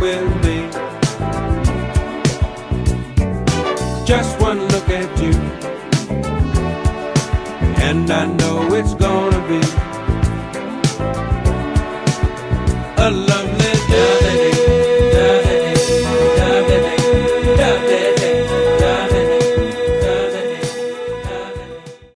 with me. Just one look at you, and I know it's gonna be a love